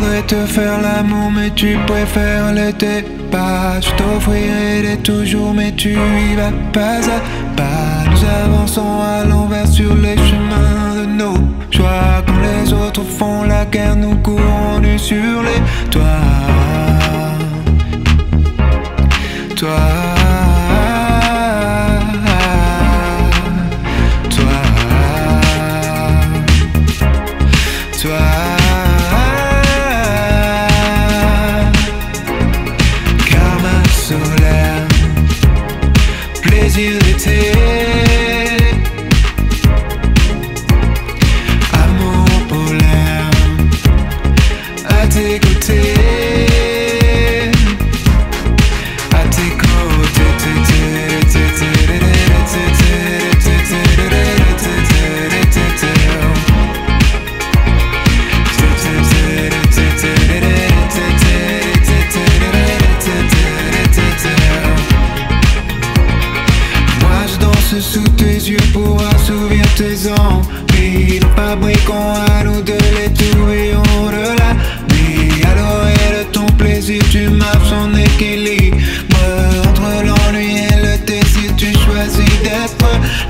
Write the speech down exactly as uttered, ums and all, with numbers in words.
pourrais te faire l'amour mais tu préfères le débat. Je t'offrirai des toujours mais tu y vas pas à pas. Nous avançons à l'envers sur les chemins de nos choix. Quand les autres font la guerre, nous courons nus sur les toits. Toi, toi, toi, karma solaire, plaisir d'été, amour polaire, à tes côtés. Sous tes yeux pour assouvir tes envies. Nous fabriquons à nous deux les tourbillons de la vie. À l'oreille de ton plaisir, tu marches en équilibre entre l'ennui et le désir. Tu choisis d'être